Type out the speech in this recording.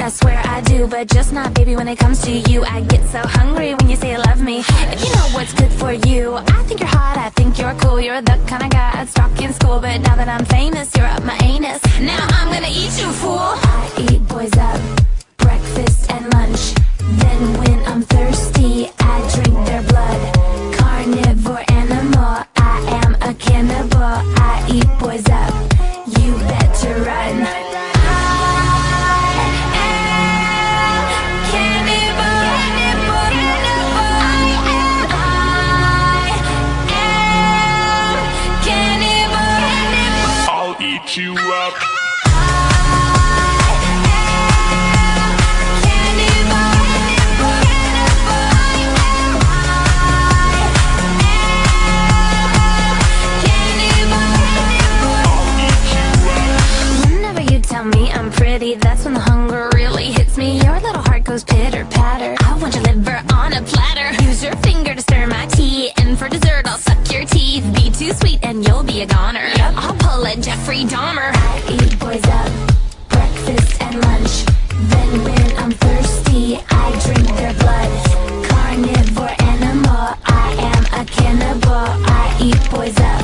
I swear I do, but just not, baby, when it comes to you. I get so hungry when you say you love me. If you know what's good for you, I think you're hot, I think you're cool. You're the kind of guy I'd stalk in school, but now that I'm famous, you're up my anus. Now I'm gonna eat you, fool. I eat boys up, breakfast and lunch. Then when I'm thirsty, I drink their blood. Carnivore animal, I am a cannibal. I eat boys up, you better run. Eat you up. Whenever you tell me I'm pretty, that's when the hunger really hits me. Your little heart goes pitter patter. I want your liver on a platter. Use your finger to stir my tea, and for dessert I'll suck your teeth. Be too sweet and you'll be a goner. Yep. I'll pull a Jeffrey Dahmer. I eat boys up, breakfast and lunch. Then when I'm thirsty, I drink their blood. Carnivore animal, I am a cannibal. I eat boys up.